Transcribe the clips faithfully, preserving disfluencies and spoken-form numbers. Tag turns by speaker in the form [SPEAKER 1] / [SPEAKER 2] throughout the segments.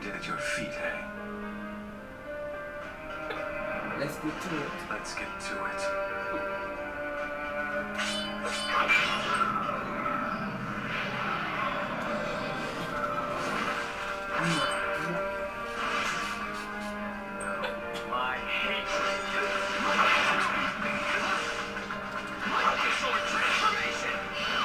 [SPEAKER 1] landed at your feet, eh?
[SPEAKER 2] Let's get to it.
[SPEAKER 1] Let's get to it.
[SPEAKER 3] My hatred. My sword transformation.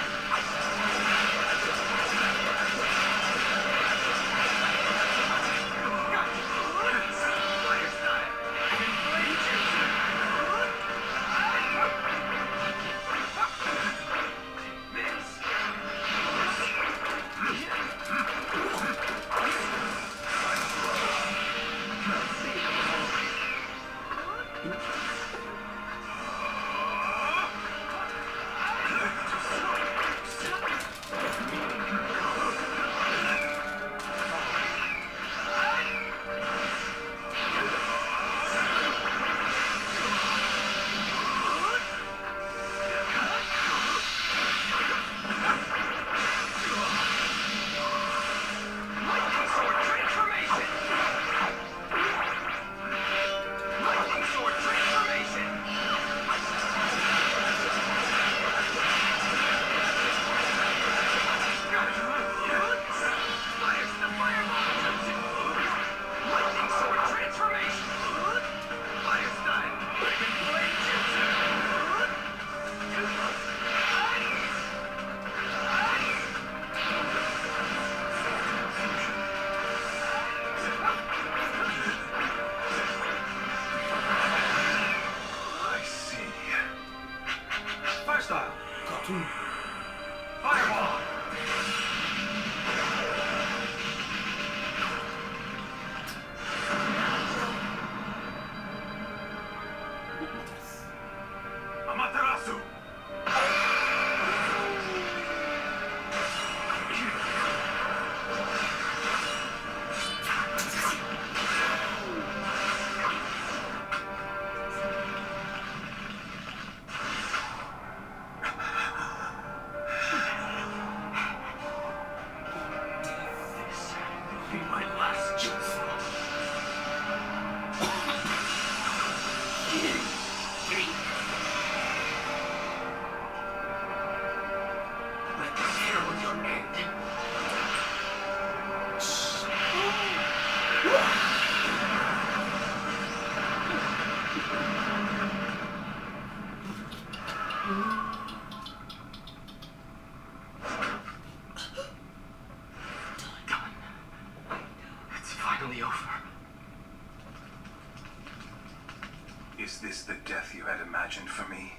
[SPEAKER 1] Is this the death you had imagined for me?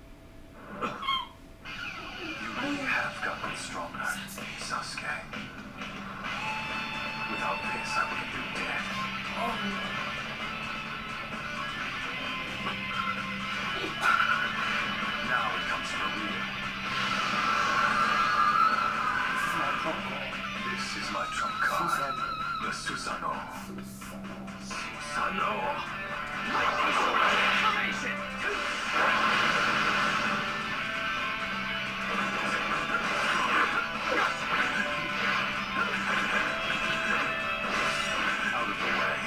[SPEAKER 1] You really have gotten stronger, Sasuke. Without this, I would have been dead. Now it comes for real. This is my trump card. The Susanoo. Susanoo! Lightning sword transformation! Out of the way.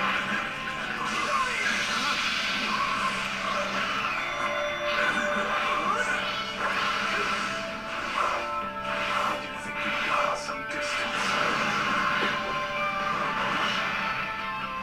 [SPEAKER 1] Do you think you've got some distance?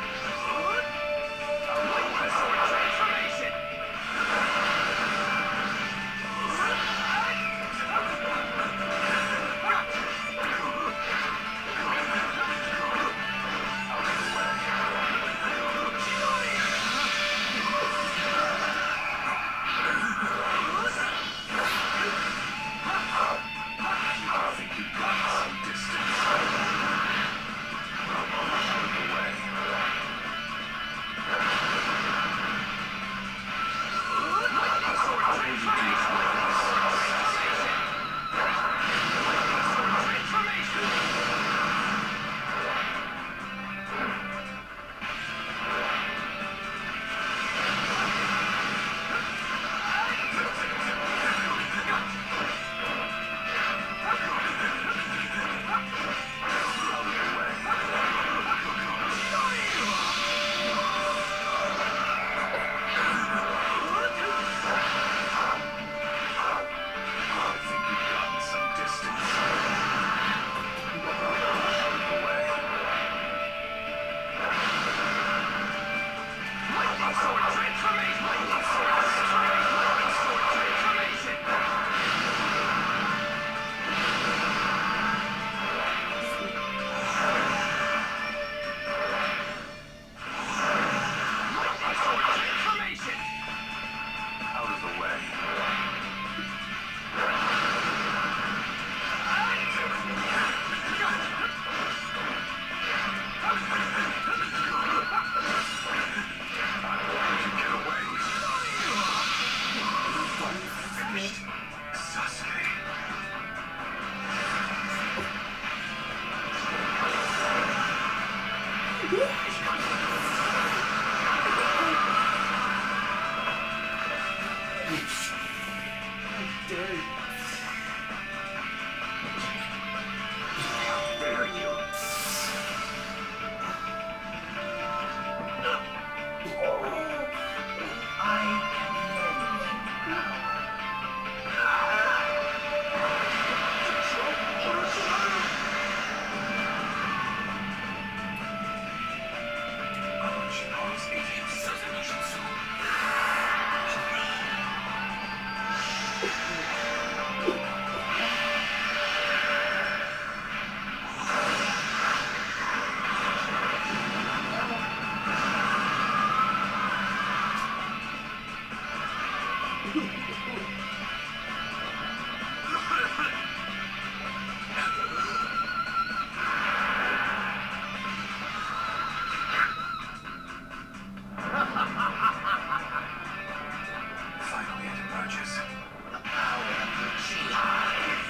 [SPEAKER 1] Finally it emerges.
[SPEAKER 3] The power of the Jihad is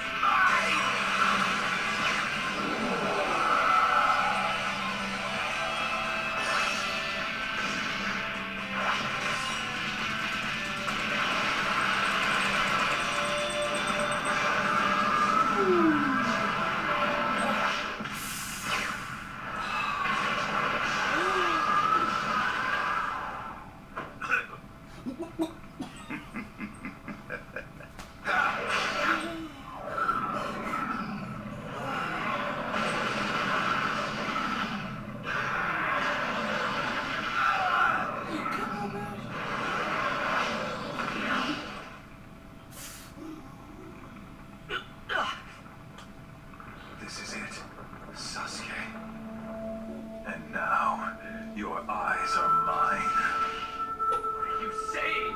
[SPEAKER 1] This is it, Sasuke. And now, your eyes are mine.
[SPEAKER 3] What are you saying?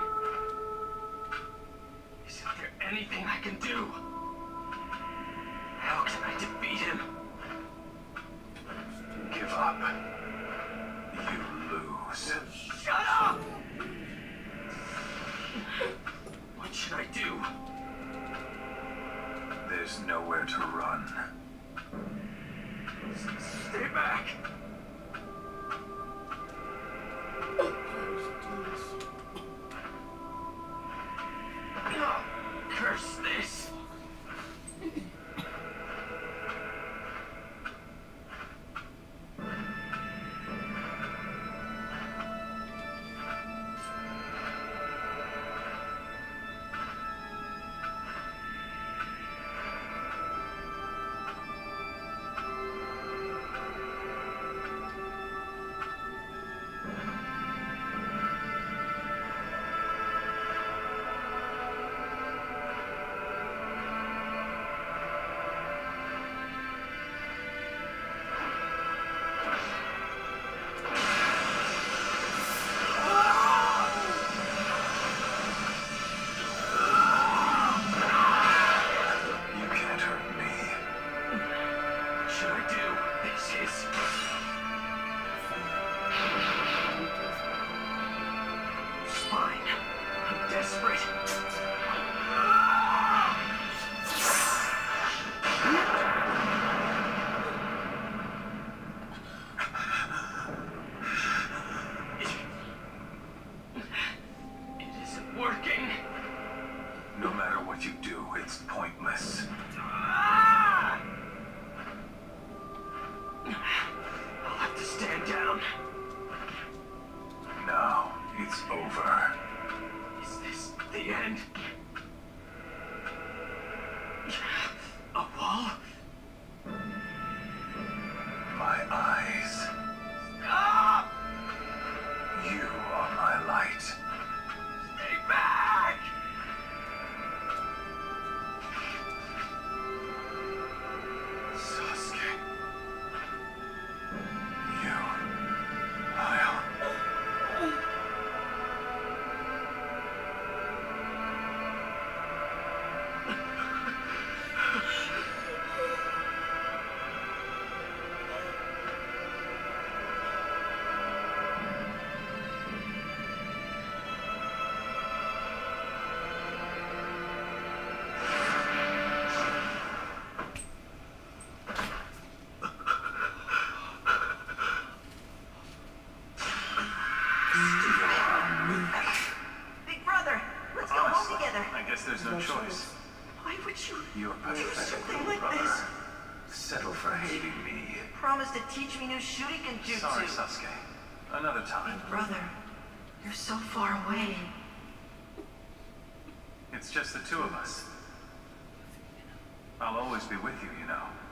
[SPEAKER 3] Isn't there anything I can do? How can I defeat him?
[SPEAKER 1] Give up. You lose.
[SPEAKER 3] Shut up! What should I do?
[SPEAKER 1] There's nowhere to run.
[SPEAKER 3] Stay back! Curse this!
[SPEAKER 1] You can't hurt me.
[SPEAKER 3] What should I do? This is... Fine. I'm desperate. It isn't working.
[SPEAKER 1] No matter what you do, it's pointless.
[SPEAKER 3] Ah! I'll have to stand down.
[SPEAKER 1] Now, it's over.
[SPEAKER 3] Is this the end?
[SPEAKER 1] me.
[SPEAKER 4] Promised to teach me new shuriken jutsu.
[SPEAKER 1] Sorry, Sasuke. Another time.
[SPEAKER 4] Brother, you're so far away.
[SPEAKER 1] It's just the two of us. I'll always be with you, you know.